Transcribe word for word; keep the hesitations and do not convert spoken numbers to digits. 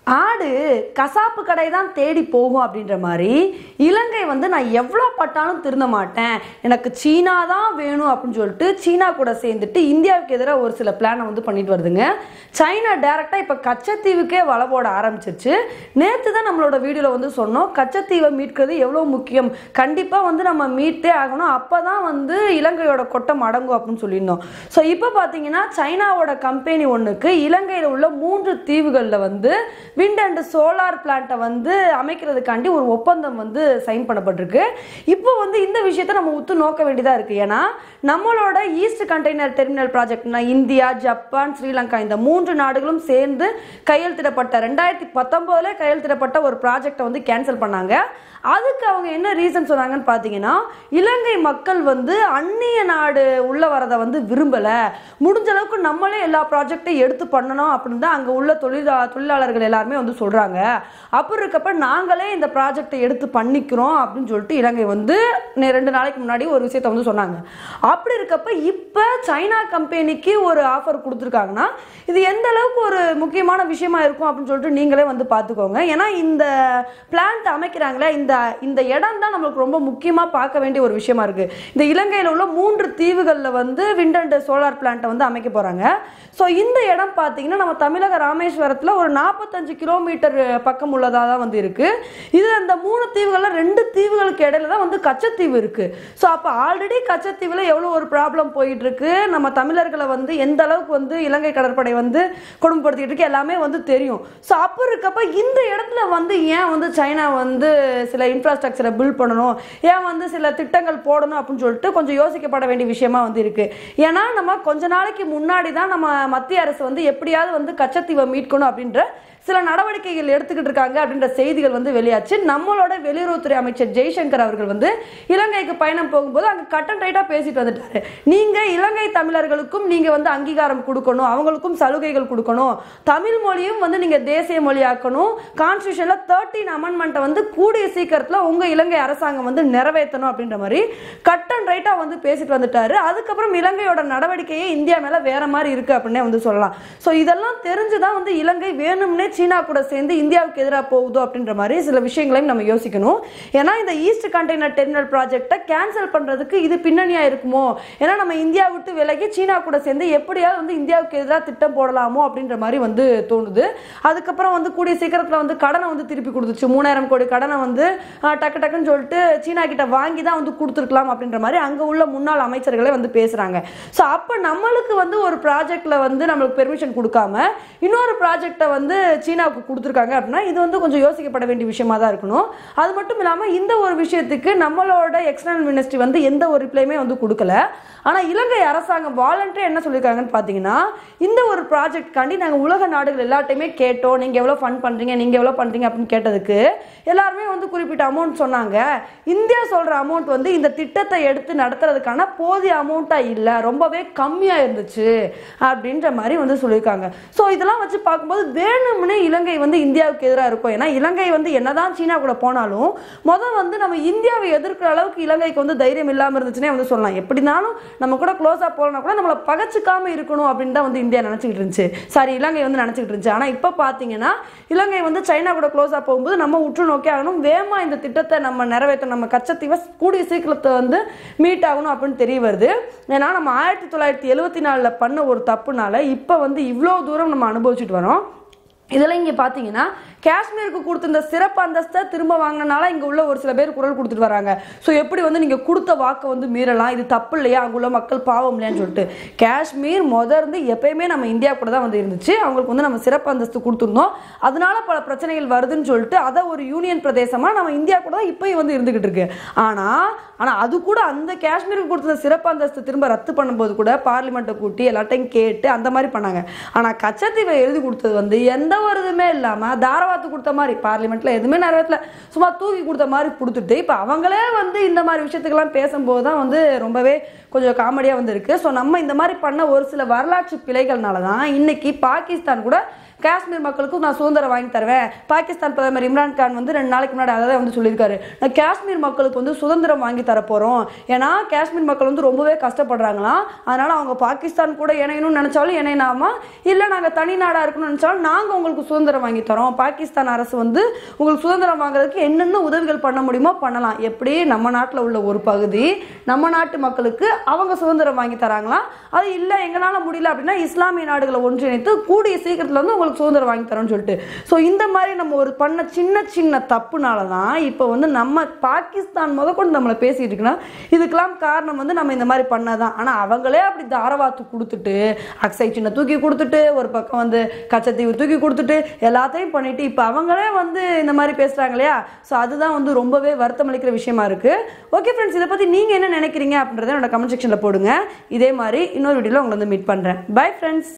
ஆடு கசாப்பு கடை தான் தேடி போகும் அப்படின்ற மாதிரி இலங்கை வந்து நான் எவ்வளோ பட்டாலும் திருந்த மாட்டேன், எனக்கு சீனா தான் வேணும் அப்படின்னு சொல்லிட்டு சீனா கூட சேர்ந்துட்டு இந்தியாவுக்கு எதிராக ஒரு சில பிளானை வந்து பண்ணிட்டு வருதுங்க. சைனா டைரெக்டாக இப்போ கச்சத்தீவுக்கே வலை போட ஆரம்பிச்சிருச்சு. நேற்று தான் நம்மளோட வீடியோவில் வந்து சொன்னோம், கச்சத்தீவை மீட்கிறது எவ்வளோ முக்கியம், கண்டிப்பாக வந்து நம்ம மீட்டே ஆகணும், அப்போ தான் வந்து இலங்கையோட கொட்டம் அடங்கும் அப்படின்னு சொல்லியிருந்தோம். ஸோ இப்போ பார்த்தீங்கன்னா சைனாவோட கம்பெனி ஒன்றுக்கு இலங்கையில் உள்ள மூன்று தீவுகளில் வந்து விண்ட் அண்ட் சோலார் பிளான்ட்டை வந்து அமைக்கிறதுக்காண்டி ஒரு ஒப்பந்தம் வந்து சைன் பண்ணப்பட்டிருக்கு. இப்போ வந்து இந்த விஷயத்தை நம்ம உத்து நோக்க வேண்டியதாக இருக்குது. ஏன்னா நம்மளோட ஈஸ்ட் கண்டெய்னர் டெர்மினல் ப்ராஜெக்ட்னா இந்தியா, ஜப்பான், ஸ்ரீலங்கா இந்த மூன்று நாடுகளும் சேர்ந்து கையெழுத்திடப்பட்ட ரெண்டாயிரத்தி பத்தொம்போதுல கையெழுத்திடப்பட்ட ஒரு ப்ராஜெக்டை வந்து கேன்சல் பண்ணாங்க. அதுக்கு அவங்க என்ன ரீசன் சொன்னாங்கன்னு பார்த்தீங்கன்னா, இலங்கை மக்கள் வந்து அந்நிய நாடு உள்ள வரதை வந்து விரும்பலை, முடிஞ்ச அளவுக்கு நம்மளே எல்லா ப்ராஜெக்டையும் எடுத்து பண்ணணும் அப்படின்னு தான் அங்கே உள்ள தொழிலா தொழிலாளர்கள் எல்லாருமே வந்து சொல்கிறாங்க. அப்படி இருக்கப்ப நாங்களே இந்த ப்ராஜெக்டை எடுத்து பண்ணிக்கிறோம் அப்படின்னு சொல்லிட்டு இலங்கை வந்து ரெண்டு நாளைக்கு முன்னாடி ஒரு விஷயத்த வந்து சொன்னாங்க. அப்படி இருக்கப்ப இப்போ சைனா கம்பெனிக்கு ஒரு ஆஃபர் கொடுத்துருக்காங்கன்னா இது எந்த அளவுக்கு ஒரு முக்கியமான விஷயமா இருக்கும் அப்படின்னு சொல்லிட்டு நீங்களே வந்து பார்த்துக்கோங்க. ஏன்னா இந்த பிளான்ட் அமைக்கிறாங்களே, இந்த இந்த இடம் தான் நம்மளுக்கு ரொம்ப முக்கியமாக பார்க்க வேண்டிய ஒரு விஷயமா இருக்கு. இந்த இலங்கையில் உள்ள மூன்று தீவுகளில் வந்து விண்ட் அண்ட் சோலார் பிளான்ட்டை வந்து அமைக்க போறாங்க. ஸோ இந்த இடம் பார்த்தீங்கன்னா நம்ம தமிழக ராமேஸ்வரத்தில் ஒரு நாற்பத்தஞ்சு கிலோமீட்டர் பக்கம் உள்ளதாக தான் வந்து இருக்கு. இது அந்த மூணு தீவுகளில் ரெண்டு தீவுகளுக்கு இடையில தான் வந்து கச்சத்தீவு இருக்கு. ஸோ அப்போ ஆல்ரெடி கச்சத்தீவில் எவ்வளோ ஒரு ப்ராப்ளம் போயிட்டு இருக்கு, நம்ம தமிழர்களை வந்து எந்த அளவுக்கு வந்து இலங்கை கடற்படை வந்து கொடுமைப்படுத்திட்டு இருக்கு எல்லாமே வந்து தெரியும். ஸோ அப்போ இருக்கப்ப இந்த இடத்துல வந்து ஏன் வந்து சைனா வந்து சில இன்ஃப்ராஸ்ட்ரக்சரை பில்ட் பண்ணணும், ஏன் வந்து சில திட்டங்கள் போடணும் அப்படின்னு சொல்லிட்டு கொஞ்சம் யோசிக்கப்பட வேண்டிய விஷயமா வந்து இருக்கு. ஏன்னா நம்ம கொஞ்ச நாளைக்கு முன்னாடி தான் நம்ம மத்திய அரசு வந்து எப்படியாவது வந்து கச்சத்தீவை மீட்கணும் அப்படின்ற சில நடவடிக்கைகள் எடுத்துக்கிட்டு இருக்காங்க அப்படின்ற செய்திகள் வந்து வெளியாச்சு. நம்மளோட வெளியுறவுத்துறை அமைச்சர் ஜெய்சங்கர் அவர்கள் வந்து இலங்கைக்கு பயணம் போகும்போது அங்கே கட் அண்ட் ரைட்டாக பேசிட்டு வந்துட்டாரு. நீங்க இலங்கை தமிழர்களுக்கும் நீங்க வந்து அங்கீகாரம் கொடுக்கணும், அவங்களுக்கும் சலுகைகள் கொடுக்கணும், தமிழ் மொழியும் வந்து நீங்க தேசிய மொழியாக்கணும், கான்ஸ்டியூஷன்ல தேர்ட்டீன் அமெண்ட்மெண்ட்டை வந்து கூடிய சீக்கிரத்தில் உங்க இலங்கை அரசாங்கம் வந்து நிறைவேற்றணும் அப்படின்ற மாதிரி கட் அண்ட் ரைட்டா வந்து பேசிட்டு வந்துட்டாரு. அதுக்கப்புறம் இலங்கையோட நடவடிக்கையே இந்தியா மேல வேற மாதிரி இருக்கு அப்படின்னே வந்து சொல்லலாம். ஸோ இதெல்லாம் தெரிஞ்சுதான் வந்து இலங்கை வேணும்னே சீனா கூட சேர்ந்து இந்தியாவுக்கு எதிராக போகுதோ அப்படின்ற மாதிரி சில விஷயங்களையும் நம்ம யோசிக்கணும். ஏன்னா இந்த ஈஸ்ட் கண்டெய்னர் டெர்மினல் ப்ராஜெக்டை கேன்சல் பண்றதுக்கு இது பின்னணியா இருக்குமோ, ஏன்னா நம்ம இந்தியா விட்டு விலகி சீனா கூட சேர்ந்து எப்படியாவது வந்து இந்தியாவுக்கு எதிராக திட்டம் போடலாமோ அப்படின்ற மாதிரி வந்து தோணுது. அதுக்கப்புறம் வந்து கூடிய சீக்கிரத்தில் வந்து கடனை வந்து திருப்பி கொடுத்துச்சு, மூணாயிரம் கோடி கடனை வந்து டக்கு டக்குன்னு சொல்லிட்டு சீனா கிட்ட வாங்கி தான் வந்து கொடுத்துருக்கலாம் அப்படின்ற மாதிரி அங்கே உள்ள முன்னாள் அமைச்சர்களே வந்து பேசுறாங்க. ஸோ அப்போ நம்மளுக்கு வந்து ஒரு ப்ராஜெக்ட்ல வந்து நம்மளுக்கு பெர்மிஷன் கொடுக்காம இன்னொரு ப்ராஜெக்டை வந்து சீனாவுக்கு கொடுத்துருக்காங்க அப்படின்னா இது வந்து கொஞ்சம் யோசிக்கப்பட வேண்டிய விஷயமா தான் இருக்கணும். அது மட்டும் இல்லாமல் இந்த ஒரு விஷயத்துக்கு நம்மளோட எக்ஸ்டர்னல் மினிஸ்ட்ரி வந்து எந்த ஒரு ரிப்ளையுமே வந்து கொடுக்கல. ஆனால் இலங்கை அரசாங்கம் வாலண்டரி என்ன சொல்லியிருக்காங்கன்னு பார்த்தீங்கன்னா, இந்த ஒரு ப்ராஜெக்ட் காண்டி நாங்கள் உலக நாடுகள் எல்லாத்தையுமே கேட்டோம், நீங்கள் எவ்வளோ ஃபண்ட் பண்ணுறீங்க, நீங்கள் எவ்வளோ பண்ணுறீங்க அப்படின்னு கேட்டதுக்கு எல்லாருமே வந்து குறிப்பிட்ட அமௌண்ட் சொன்னாங்க. இந்தியா சொல்கிற அமௌண்ட் வந்து இந்த திட்டத்தை எடுத்து நடத்துறதுக்கான போதிய அமௌண்ட்டாக இல்லை, ரொம்பவே கம்மியாக இருந்துச்சு அப்படின்ற மாதிரி வந்து சொல்லியிருக்காங்க. ஸோ இதெல்லாம் வச்சு பார்க்கும்போது வேணும்னே இலங்கை வந்து இந்தியாவுக்கு எதிராக இருக்கும். ஏன்னா இலங்கை வந்து என்னதான் சீனா கூட போனாலும் முதல் வந்து நம்ம இந்தியாவை எதிர்க்கிற அளவுக்கு இலங்கைக்கு வந்து தைரியம் இல்லாமல் இருந்துச்சுன்னே வந்து சொல்லலாம். எப்படினாலும் நம்ம கூட க்ளோஸாக போகலன்னா கூட நம்மளை பகச்சிக்காம இருக்கணும் அப்படின்னு தான் வந்து இந்தியா நினச்சிக்கிட்டு இருந்துச்சு, சாரி இலங்கை வந்து நினச்சிக்கிட்டு இருந்துச்சு. ஆனால் இப்போ பார்த்தீங்கன்னா இலங்கை வந்து சைனா கூட க்ளோஸாக போகும்போது நம்ம உற்று நோக்கி ஆகணும், வேகமாக இந்த திட்டத்தை நம்ம நிறைவேற்றணும், நம்ம கச்சத்தீவை கூடிய சீக்கிரத்தை வந்து மீட் ஆகணும் அப்படின்னு தெரிய வருது. ஏன்னா நம்ம ஆயிரத்தி தொள்ளாயிரத்தி எழுபத்தி நாலில் பண்ண ஒரு தப்புனால இப்போ வந்து இவ்வளோ தூரம் நம்ம அனுபவிச்சுட்டு வரோம். இதெல்லாம் இங்கே பார்த்தீங்கன்னா காஷ்மீருக்கு கொடுத்திருந்த சிறப்பு அந்தஸ்தை திரும்ப வாங்கினால இங்கே உள்ள ஒரு சில பேர் குரல் கொடுத்துட்டு வராங்க. ஸோ எப்படி வந்து நீங்கள் கொடுத்த வாக்கை வந்து மீறலாம், இது தப்பு இல்லையா, அங்கே உள்ள மக்கள் பாவம் இல்லையான்னு சொல்லிட்டு. காஷ்மீர் முதர்ந்து எப்பயுமே நம்ம இந்தியா கூட தான் வந்து இருந்துச்சு, அவங்களுக்கு வந்து நம்ம சிறப்பு அந்தஸ்து கொடுத்துருந்தோம், அதனால பல பிரச்சனைகள் வருதுன்னு சொல்லிட்டு அதை ஒரு யூனியன் பிரதேசமாக நம்ம இந்தியா கூட தான் இப்போயும் வந்து இருந்துகிட்டு இருக்கு. ஆனால் ஆனால் அது கூட அந்த காஷ்மீருக்கு கொடுத்த சிறப்பு அந்தஸ்து திரும்ப ரத்து பண்ணும்போது கூட பார்லிமெண்ட்டை கூட்டி எல்லாத்தையும் கேட்டு அந்த மாதிரி பண்ணாங்க. ஆனால் கச்சத்தீவை எழுதி கொடுத்தது வந்து எந்த ஒரு இதுவுமே இல்லாமல் தாராவாத்து கொடுத்த மாதிரி, பார்லிமெண்ட்ல எதுவுமே நிறைவேற்றல, சும்மா தூக்கி கொடுத்த மாதிரி கொடுத்துட்டு இப்போ அவங்களே வந்து இந்த மாதிரி விஷயத்துக்கெல்லாம் பேசும்போது தான் வந்து ரொம்பவே கொஞ்சம் காமெடியாக வந்து இருக்கு. ஸோ நம்ம இந்த மாதிரி பண்ண ஒரு சில வரலாற்று பிழைகள்னால தான் இன்னைக்கு பாகிஸ்தான் கூட காஷ்மீர் மக்களுக்கும் நான் சுதந்திரம் வாங்கி தருவேன். பாகிஸ்தான் பிரதமர் இம்ரான் கான் வந்து ரெண்டு நாளைக்கு முன்னாடி அதை வந்து சொல்லியிருக்காரு, நான் காஷ்மீர் மக்களுக்கு வந்து சுதந்திரம் வாங்கி தர போகிறோம். ஏன்னா காஷ்மீர் மக்கள் வந்து ரொம்பவே கஷ்டப்படுறாங்களாம். அதனால் அவங்க பாகிஸ்தான் கூட இணையணும்னு நினச்சாலும் இணையனாமா, இல்லை நாங்கள் தனி நாடாக இருக்கணும்னு நினச்சாலும் நாங்கள் உங்களுக்கு சுதந்திரம் வாங்கி தரோம். பாகிஸ்தான் அரசு வந்து உங்களுக்கு சுதந்திரம் வாங்குறதுக்கு என்னென்ன உதவிகள் பண்ண முடியுமோ பண்ணலாம். எப்படி நம்ம நாட்டில் உள்ள ஒரு பகுதி நம்ம நாட்டு மக்களுக்கு அவங்க சுதந்திரம் வாங்கி தராங்களாம். அது இல்லை எங்களால் முடியல அப்படின்னா இஸ்லாமிய நாடுகளை ஒன்றிணைத்து கூடிய சீக்கிரத்தில் வந்து உங்களுக்கு சுதந்திரம் வாங்கி தரோம்னு சொல்லிட்டு. ஸோ இந்த மாதிரி நம்ம ஒரு பண்ண சின்ன சின்ன தப்புனால தான் இப்போ வந்து நம்ம பாகிஸ்தான் முத கொண்டு நம்மளை பேசிட்டு இருக்குன்னா இதுக்கெல்லாம் காரணம் வந்து நம்ம இந்த மாதிரி பண்ணதான். ஆனால் அவங்களே அப்படி தாரவாத்து கொடுத்துட்டு அக்ஸை சின்ன தூக்கி கொடுத்துட்டு ஒரு பக்கம் வந்து கச்சத்தீவு தூக்கி கொடுத்துட்டு எல்லாத்தையும் பண்ணிட்டு இப்போ அவங்களே வந்து இந்த மாதிரி பேசுகிறாங்க இல்லையா. ஸோ அதுதான் வந்து ரொம்பவே வருத்தம் அளிக்கிற விஷயமா இருக்கு. ஓகே ஃப்ரெண்ட்ஸ், இதை பற்றி நீங்கள் என்ன நினைக்கிறீங்க அப்படின்றத என்னோட கமெண்ட் செக்ஷனில் போடுங்க. இதே மாதிரி இன்னொரு வீடியோவில் உங்களை வந்து மீட் பண்ணுறேன். Bye friends.